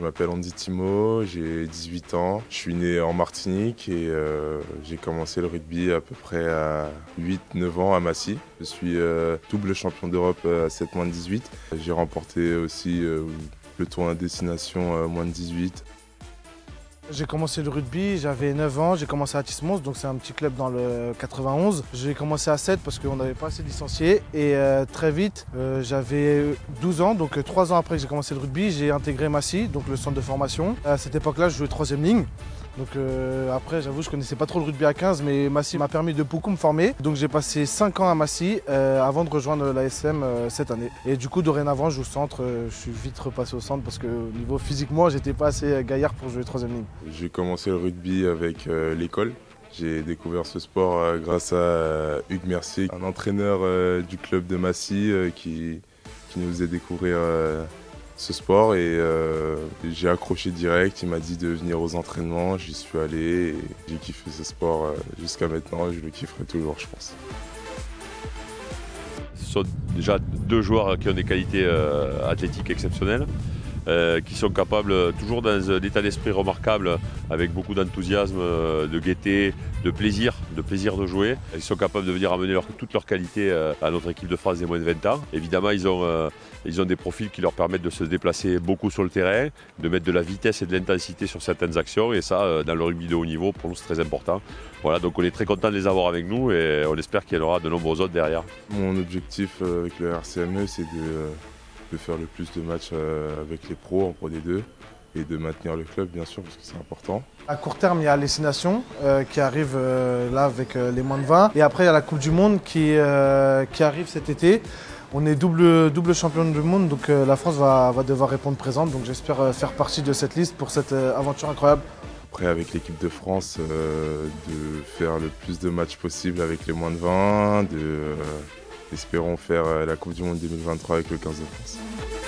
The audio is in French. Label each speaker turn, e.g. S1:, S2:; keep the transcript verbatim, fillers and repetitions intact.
S1: Je m'appelle Andy Thimo, j'ai dix-huit ans. Je suis né en Martinique et euh, j'ai commencé le rugby à peu près à huit neuf ans à Massy. Je suis euh, double champion d'Europe à sept moins de dix-huit. J'ai remporté aussi euh, le tournoi destination euh, moins de dix-huit.
S2: J'ai commencé le rugby, j'avais neuf ans, j'ai commencé à Tismons, donc c'est un petit club dans le quatre-vingt-onze. J'ai commencé à sept parce qu'on n'avait pas assez de licenciés et euh, très vite, euh, j'avais douze ans, donc trois ans après que j'ai commencé le rugby, j'ai intégré Massy, donc le centre de formation. À cette époque-là, je jouais troisième ligne. Donc euh, après, j'avoue, je connaissais pas trop le rugby à quinze, mais Massy m'a permis de beaucoup me former. Donc j'ai passé cinq ans à Massy euh, avant de rejoindre l'A S M euh, cette année. Et du coup, dorénavant, je joue au centre. Euh, je suis vite repassé au centre parce que au niveau physiquement, j'étais pas assez gaillard pour jouer troisième ligne.
S1: J'ai commencé le rugby avec euh, l'école. J'ai découvert ce sport euh, grâce à euh, Hugues Mercier, un entraîneur euh, du club de Massy euh, qui, qui nous faisait découvrir euh, ce sport et euh, j'ai accroché direct. Il m'a dit de venir aux entraînements, j'y suis allé et j'ai kiffé ce sport euh, jusqu'à maintenant et je le kifferai toujours, je pense.
S3: Ce sont déjà deux joueurs qui ont des qualités euh, athlétiques exceptionnelles. Euh, qui sont capables, toujours dans un état d'esprit remarquable, avec beaucoup d'enthousiasme, euh, de gaieté, de plaisir, de plaisir de jouer. Ils sont capables de venir amener leur, toutes leurs qualités euh, à notre équipe de France des moins de vingt ans. Évidemment, ils ont, euh, ils ont des profils qui leur permettent de se déplacer beaucoup sur le terrain, de mettre de la vitesse et de l'intensité sur certaines actions. Et ça, euh, dans le rugby de haut niveau, pour nous, c'est très important. Voilà, donc on est très content de les avoir avec nous et on espère qu'il y en aura de nombreux autres derrière.
S1: Mon objectif euh, avec le R C M E, c'est de... Euh, de faire le plus de matchs avec les pros en Pro D deux et de maintenir le club bien sûr parce que c'est important.
S2: À court terme, il y a les Six Nations euh, qui arrivent euh, là avec euh, les moins de vingt et après il y a la Coupe du Monde qui, euh, qui arrive cet été. On est double, double champion du monde donc euh, la France va, va devoir répondre présente donc j'espère euh, faire partie de cette liste pour cette euh, aventure incroyable.
S1: Après avec l'équipe de France, euh, de faire le plus de matchs possible avec les moins de vingt, de, euh, espérons faire la Coupe du Monde deux mille vingt-trois avec le quinze de France.